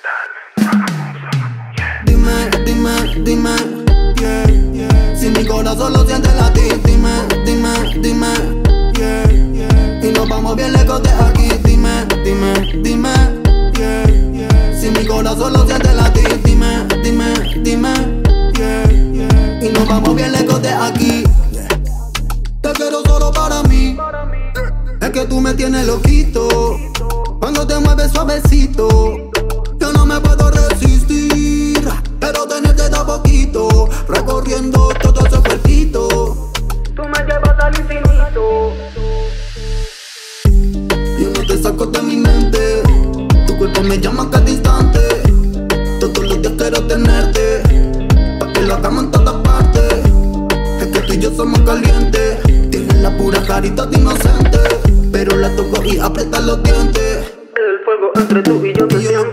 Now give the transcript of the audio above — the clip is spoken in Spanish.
Dime, dime, dime, yeah, yeah. Si mi corazón lo siente latir, dime, dime, dime, yeah, yeah. Y nos vamos bien lejos de aquí, dime, dime, dime, yeah, yeah. Si mi corazón lo siente latir, dime, dime, dime, yeah, yeah. Y nos vamos bien lejos de aquí, yeah. Te quiero solo para mí, es que tú me tienes loquito. Cuando te mueves suavecito, yo no me puedo resistir. Pero tenerte da poquito, recorriendo todo ese cuerpito. Tú me llevas al infinito. Yo no te saco de mi mente, tu cuerpo me llama a cada instante. Todos los días quiero tenerte, pa' que lo hagamos en todas partes. Es que tú y yo somos calientes. Tienes la pura carita de inocente, pero la toco y aprieta los dientes. El fuego entre tú y yo se siente.